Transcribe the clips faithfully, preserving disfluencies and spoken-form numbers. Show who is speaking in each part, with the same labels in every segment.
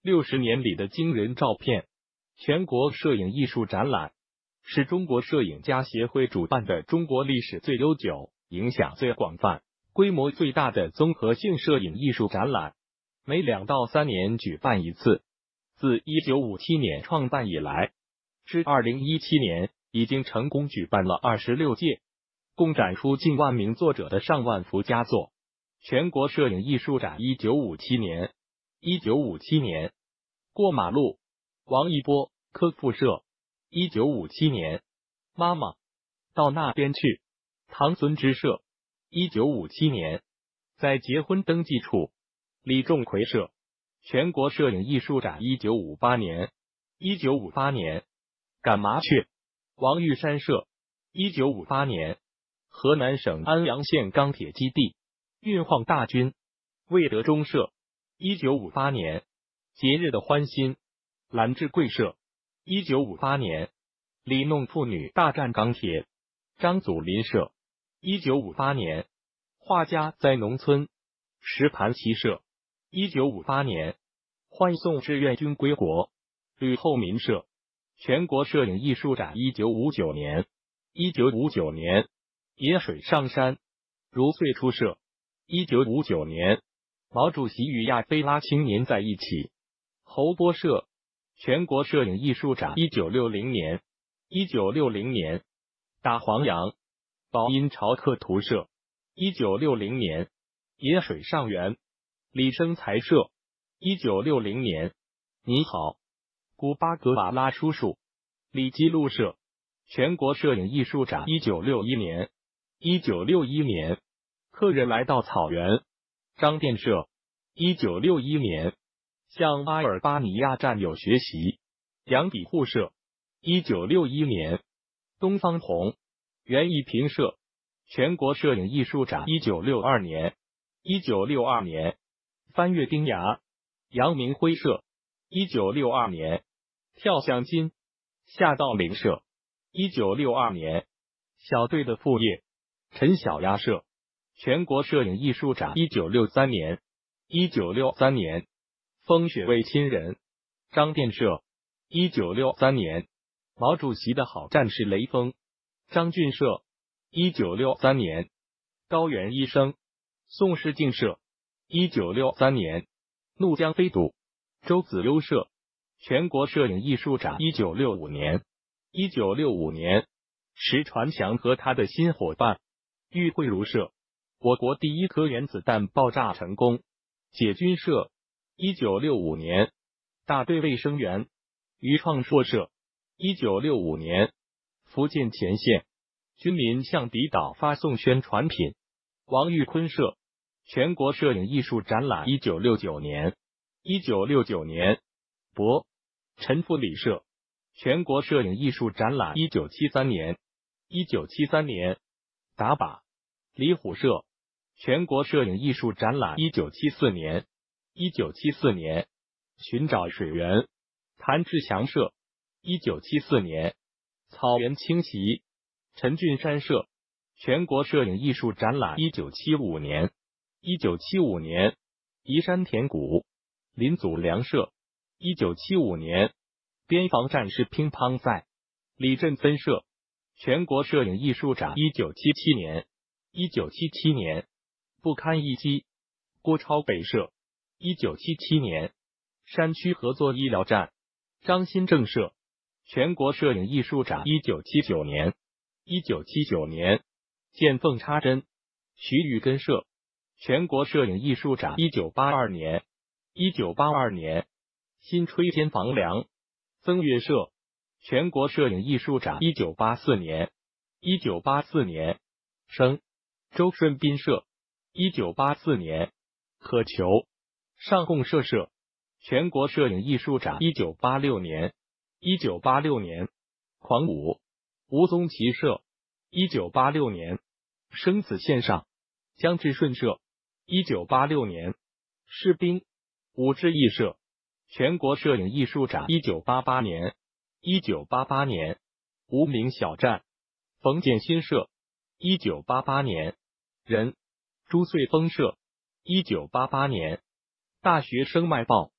Speaker 1: 六十年里的惊人照片全国摄影艺术展览是中国摄影家协会主办的中国历史最悠久、影响最广泛、规模最大的综合性摄影艺术展览，每两到三年举办一次。自一九五七年创办以来，至二零一七年已经成功举办了二十六届，共展出近万名作者的上万幅佳作。全国摄影艺术展一九五七年，一九五七年，过马路，王一波，科复社。一九五七年，妈妈，到那边去，唐孙之社。一九五七年，在结婚登记处，李仲奎社。全国摄影艺术展一九五八年，一九五八年，赶麻雀，王玉山社。一九五八年，河南省安阳县钢铁基地，运晃大军，魏德忠社。一九五八年，节日的欢欣，兰志贵社。一九五八年，里弄妇女大战钢铁，张祖林社。一九五八年，画家在农村，石盘旗社。一九五八年，欢送志愿军归国，吕后民社。全国摄影艺术展一九五九年，一九五九年，野水上山，如岁出社。一九五九年，毛主席与亚非拉青年在一起，侯波社。全国摄影艺术展一九六零年，一九六零年，大黄杨，宝音潮刻图社。一九六零年，野水上元，李生才社。一九六零年，你好，古巴格瓦拉叔叔，李基路社。全国摄影艺术展一九六一年，一九六一年，客人来到草原，张店社。一九六一年，向阿尔巴尼亚战友学习，杨比户社。一九六一年，东方红，袁一平社。全国摄影艺术展一九六二年，一九六二年，翻越丁牙，杨明辉社。一九六二年，跳向金，夏道明社。一九六二年，小队的副业，陈小鸭社。全国摄影艺术展一九六三年，一九六三年，风雪为亲人，张店社。一九六三年，毛主席的好战士雷锋，张俊社。一九六三年，高原医生，宋世敬社。一九六三年，怒江飞渡，周子优社。全国摄影艺术展一九六五年，一九六五年，石传祥和他的新伙伴，郁惠如社。我国第一颗原子弹爆炸成功，解军社。一九六五年，大队卫生员，余创硕社。一九六五年，福建前线，军民向敌岛发送宣传品，王玉坤社。全国摄影艺术展览一九六九年，一九六九年，博，陈复礼社。全国摄影艺术展览一九七三年，一九七三年，打靶，李虎社。全国摄影艺术展览一九七四年，一九七四年，寻找水源，谭志强社。一九七四年，草原轻骑，陈俊山社。全国摄影艺术展览一九七五年，一九七五年，宜山田谷，林祖良社。一九七五年，边防战士乒乓赛，李振芬社。全国摄影艺术展一九七七年，一九七七年，不堪一击，郭超北社。一九七七年，山区合作医疗站，张新正社。全国摄影艺术展一九七九年，一九七九年，见缝插针，徐宇根社。全国摄影艺术展一九八二年，一九八二年，新吹天房梁，曾岳社。全国摄影艺术展一九八四年，一九八四年，生，周顺斌社。一九八四年，渴求，上贡社社。全国摄影艺术展一九八六年，一九八六年，狂舞，吴宗奇社。一九八六年，生死线上，江志顺社。一九八六年，士兵，武志义社。全国摄影艺术展一九八八年，一九八八年，无名小站，冯建新社。一九八八年，人，朱穗峰社。一九八八年，大学生卖报，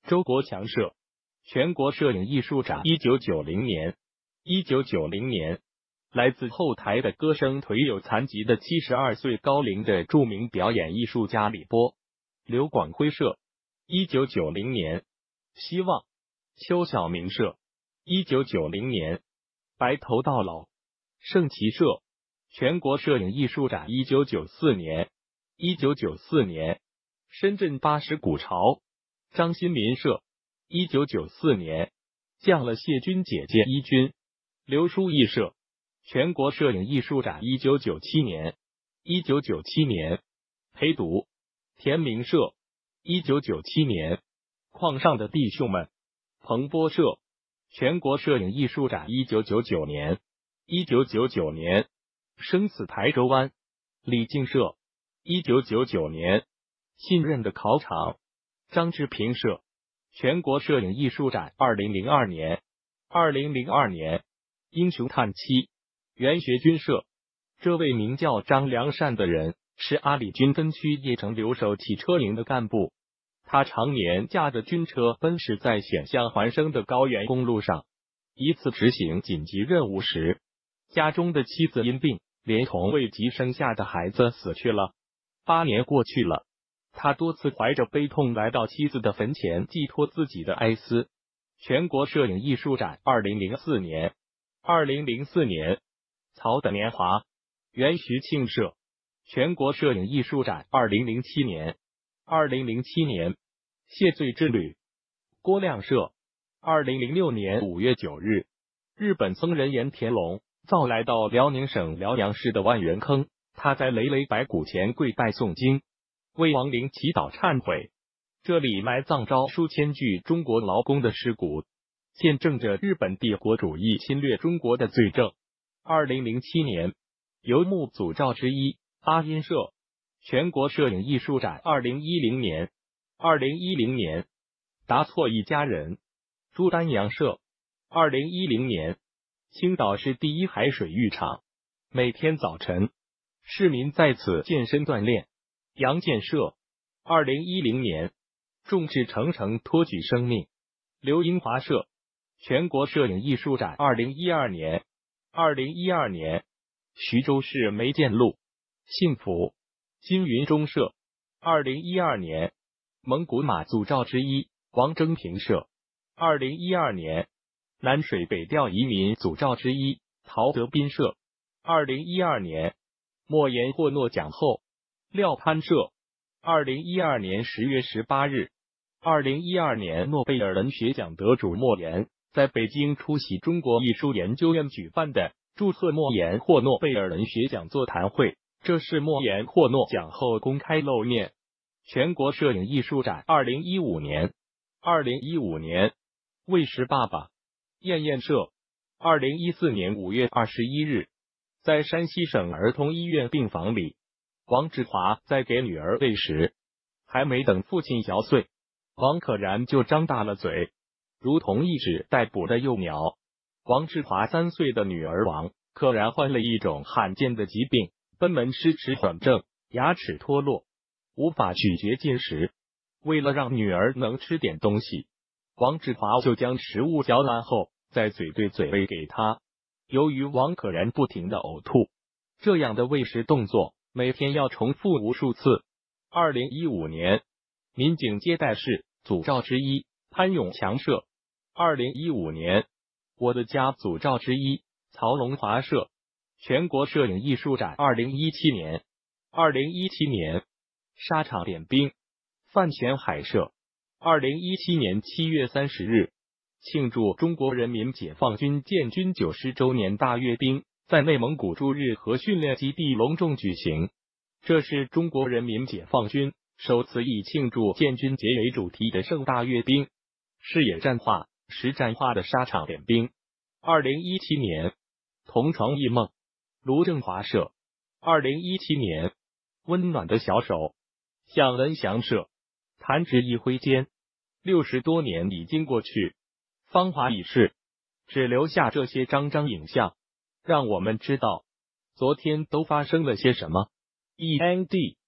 Speaker 1: 周国强社全国摄影艺术展一九九零年，一九九零年，来自后台的歌声腿有残疾的七十二岁高龄的著名表演艺术家李波、刘广辉社一九九零年，希望邱晓明社一九九零年，白头到老盛奇社全国摄影艺术展一九九四年，一九九四年，深圳八十古巢张新民社一九九四年，降了谢军姐姐一军刘书义社全国摄影艺术展一九九七年，一九九七年，陪读田明社一九九七年，矿上的弟兄们彭波社全国摄影艺术展一九九九年，一九九九年，生死台州湾李静社一九九九年，信任的考场张志平社全国摄影艺术展二零零二年，二零零二年，英雄叹妻袁学军社这位名叫张良善的人是阿里军分区叶城留守汽车营的干部，他常年驾着军车奔驰在险象环生的高原公路上。一次执行紧急任务时，家中的妻子因病连同未及生下的孩子死去了。八年过去了，他多次怀着悲痛来到妻子的坟前寄托自己的哀思。全国摄影艺术展二零零四年，二零零四年，曹的年华袁徐庆社全国摄影艺术展二零零七年，二零零七年，谢罪之旅郭亮社二零零六年五月九日，日本僧人盐田龙造来到辽宁省辽阳市的万源坑，他在累累白骨前跪拜诵经，为亡灵祈祷忏悔。这里埋葬着数千具中国劳工的尸骨，见证着日本帝国主义侵略中国的罪证。二零零七年，游牧祖照之一阿音社全国摄影艺术展二零一零年，二零一零年，达错一家人朱丹阳社二零一零年，青岛市第一海水浴场每天早晨市民在此健身锻炼杨建社二零一零年，众志成城托举生命刘英华社全国摄影艺术展二零一二年，二零一二年，徐州市梅建路幸福金云中社二零一二年，蒙古马祖照之一王征平社二零一二年，南水北调移民祖照之一陶德斌社二零一二年，莫言获诺奖后廖潘社二零一二年十月十八日，二零一二年诺贝尔文学奖得主莫言在北京出席中国艺术研究院举办的祝贺莫言获诺贝尔文学奖座谈会，这是莫言获诺奖后公开露面。全国摄影艺术展二零一五年，二零一五年，卫士爸爸燕燕社二零一四年五月二十一日，在山西省儿童医院病房里，王志华在给女儿喂食，还没等父亲嚼碎，王可然就张大了嘴，如同一只待捕的幼鸟。王志华三岁的女儿王可然患了一种罕见的疾病——贲门失齿缓症，牙齿脱落，无法咀嚼进食。为了让女儿能吃点东西，王志华就将食物嚼烂后再嘴对嘴喂给她。由于王可然不停的呕吐，这样的喂食动作每天要重复无数次。二零一五年，民警接待室祖照之一潘永强社二零一五年，我的家祖照之一曹龙华社全国摄影艺术展二零一七年，二零一七年，沙场点兵范前海社二零一七年七月三十日，庆祝中国人民解放军建军九十周年大阅兵在内蒙古驻日和训练基地隆重举行。这是中国人民解放军首次以庆祝建军节为主题的盛大阅兵，是野战化、实战化的沙场点兵。二零一七年，同床异梦卢正华社二零一七年，温暖的小手向恩祥社弹指一挥间，六十多年已经过去，芳华已逝，只留下这些张张影像，让我们知道昨天都发生了些什么。E N D